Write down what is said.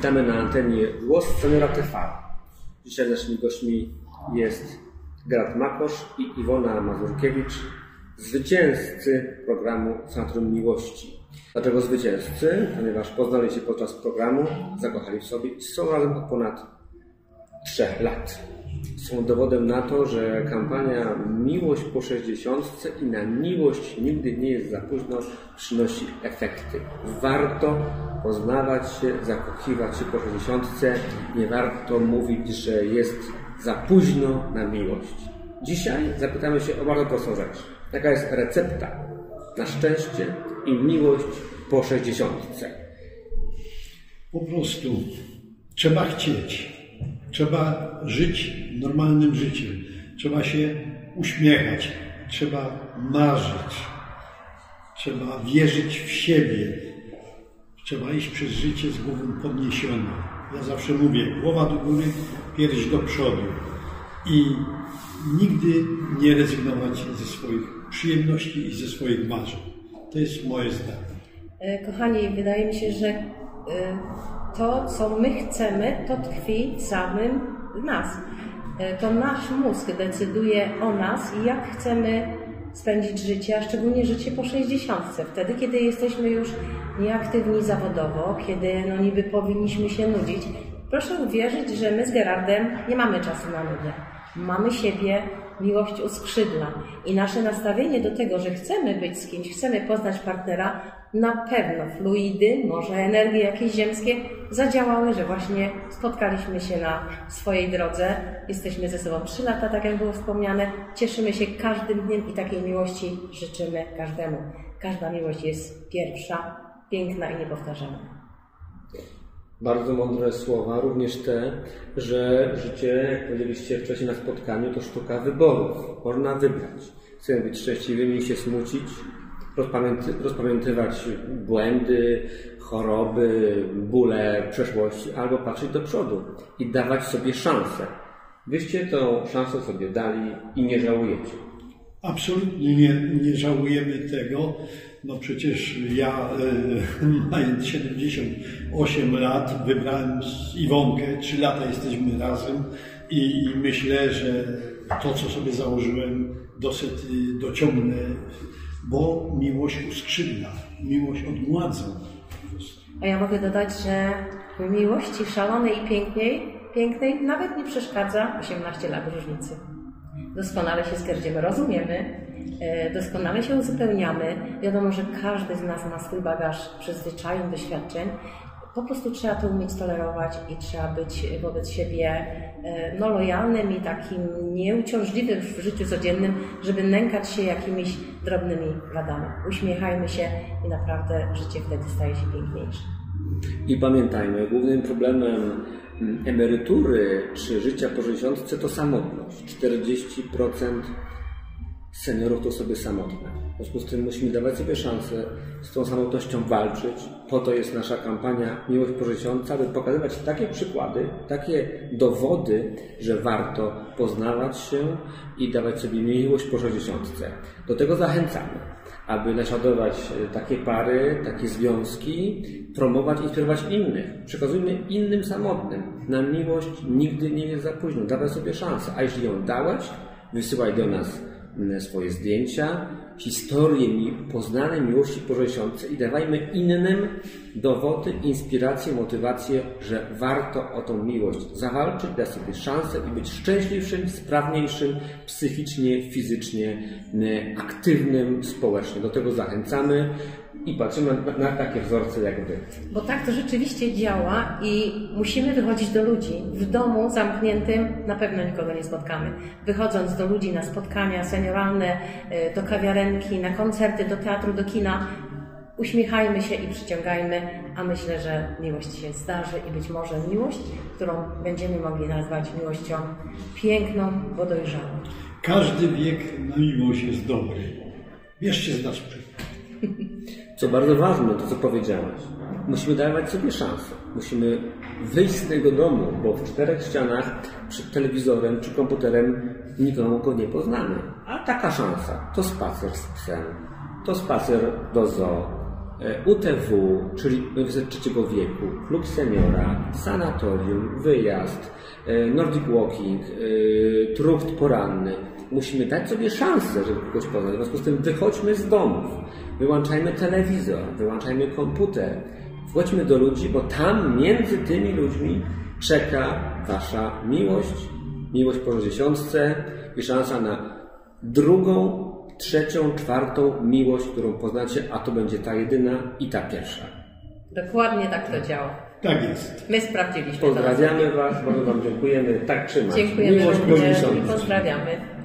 Witamy na antenie Głos Seniora TV. Dzisiaj naszymi gośćmi jest Gerard Makosz i Iwona Mazurkiewicz, zwycięzcy programu Centrum Miłości. Dlaczego zwycięzcy? Ponieważ poznali się podczas programu, zakochali w sobie i są razem od ponad 3 lat. Są dowodem na to, że kampania Miłość po 60 i na miłość nigdy nie jest za późno przynosi efekty. Warto poznawać się, zakochiwać się po 60. Nie warto mówić, że jest za późno na miłość. Dzisiaj zapytamy się o bardzo prostą rzecz. Jaka jest recepta na szczęście i miłość po 60? Po prostu trzeba chcieć. Trzeba żyć normalnym życiem. Trzeba się uśmiechać. Trzeba marzyć. Trzeba wierzyć w siebie. Trzeba iść przez życie z głową podniesioną. Ja zawsze mówię, głowa do góry, pierś do przodu. I nigdy nie rezygnować ze swoich przyjemności i ze swoich marzeń. To jest moje zdanie. Kochani, wydaje mi się, że to, co my chcemy, to tkwi w samym nas. To nasz mózg decyduje o nas i jak chcemy spędzić życie, a szczególnie życie po 60. Wtedy, kiedy jesteśmy już nieaktywni zawodowo, kiedy niby powinniśmy się nudzić. Proszę uwierzyć, że my z Gerardem nie mamy czasu na nudę. Mamy siebie, miłość uskrzydla i nasze nastawienie do tego, że chcemy być z kimś, chcemy poznać partnera, na pewno fluidy, może energie jakieś ziemskie zadziałały, że właśnie spotkaliśmy się na swojej drodze. Jesteśmy ze sobą 3 lata, tak jak było wspomniane. Cieszymy się każdym dniem i takiej miłości życzymy każdemu. Każda miłość jest pierwsza, piękna i niepowtarzalna. Bardzo mądre słowa, również te, że życie, jak powiedzieliście wcześniej na spotkaniu, to sztuka wyborów. Można wybrać. Chcemy być szczęśliwymi i się smucić, rozpamiętywać błędy, choroby, bóle przeszłości, albo patrzeć do przodu i dawać sobie szansę. Wyście tą szansę sobie dali i nie żałujecie. Absolutnie nie żałujemy tego. No przecież ja, mając 78 lat, wybrałem Iwonkę, 3 lata jesteśmy razem i myślę, że to, co sobie założyłem, dociągnę, bo miłość uskrzydla, miłość odmładza. A ja mogę dodać, że w miłości szalonej i pięknej nawet nie przeszkadza 18 lat różnicy. Doskonale się z Gerdziem rozumiemy, doskonale się uzupełniamy. Wiadomo, że każdy z nas ma swój bagaż przyzwyczajeń, doświadczeń. Po prostu trzeba to umieć tolerować i trzeba być wobec siebie lojalnym i takim nieuciążliwym w życiu codziennym, żeby nękać się jakimiś drobnymi wadami. Uśmiechajmy się i naprawdę życie wtedy staje się piękniejsze. I pamiętajmy, głównym problemem emerytury czy życia po 60 to samotność. 40% seniorów to osoby samotne. W związku z tym musimy dawać sobie szansę z tą samotnością walczyć. Po to jest nasza kampania Miłość po 60, aby pokazywać takie przykłady, takie dowody, że warto poznawać się i dawać sobie miłość po 60. Do tego zachęcamy, aby naśladować takie pary, takie związki, promować, inspirować innych. Przekazujmy innym samotnym. Na miłość nigdy nie jest za późno. Dawaj sobie szansę. A jeśli ją dałeś, wysyłaj do nas swoje zdjęcia, historie poznanej miłości po 60 i dawajmy innym dowody, inspiracje, motywacje, że warto o tą miłość zawalczyć, dać sobie szansę i być szczęśliwszym, sprawniejszym, psychicznie, fizycznie, aktywnym, społecznie. Do tego zachęcamy i patrzymy na takie wzorce jak wy. Bo tak to rzeczywiście działa i musimy wychodzić do ludzi. W domu zamkniętym na pewno nikogo nie spotkamy. Wychodząc do ludzi na spotkania senioralne, do kawiarenki, na koncerty, do teatru, do kina, uśmiechajmy się i przyciągajmy, a myślę, że miłość się zdarzy i być może miłość, którą będziemy mogli nazwać miłością piękną, bo dojrzałą. Każdy wiek na miłość jest dobry. Bierzcie z nas przykład. Co bardzo ważne, to co powiedziałeś. Musimy dawać sobie szansę. Musimy wyjść z tego domu, bo w 4 ścianach, przed telewizorem czy komputerem nikomu go nie poznamy. A taka szansa to spacer z psem, to spacer do zoo, UTW, czyli Uniwersytet Trzeciego Wieku, klub seniora, sanatorium, wyjazd, Nordic Walking, trucht poranny. Musimy dać sobie szansę, żeby kogoś poznać. W związku z tym wychodźmy z domów, wyłączajmy telewizor, wyłączajmy komputer, wchodźmy do ludzi, bo tam między tymi ludźmi czeka wasza miłość po 60 i szansa na drugą, trzecią, czwartą miłość, którą poznacie, a to będzie ta jedyna i ta pierwsza. Dokładnie tak to działa. Tak jest. My sprawdziliśmy. Pozdrawiamy Was, bardzo Wam dziękujemy. Tak trzymać. Dziękujemy Miłość po również 60. i pozdrawiamy.